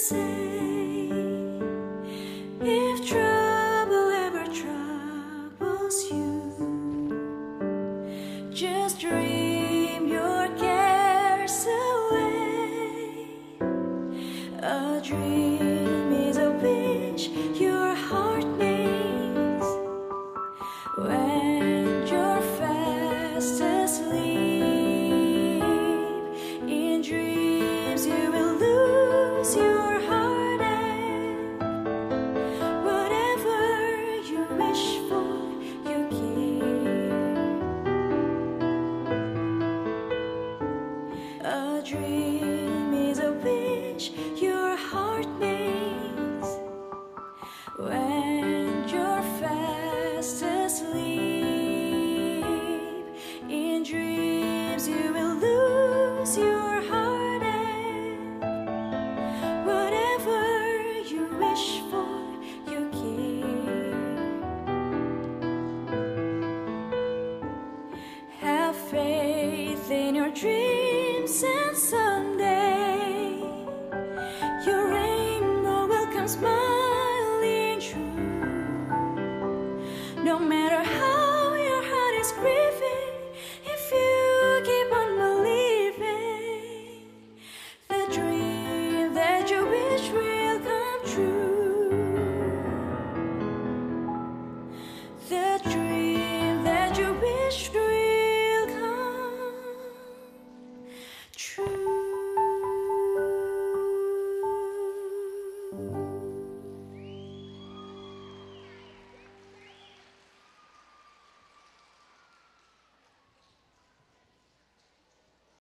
say, if trouble ever troubles you, just dream your cares away. A dream is a wish your heart makes when you're fast asleep. In dreams you will lose your heartache. Whatever you wish for, you keep. A dream is a wish your heart makes when you're fast asleep. In dreams you will lose your heartache. Whatever you wish for, you keep. Have faith in your dreams, and someday your rainbow will come smiling true. No matter how your heart is grieving, if you keep on believing, the dream that you wish will come true. The dream that you wish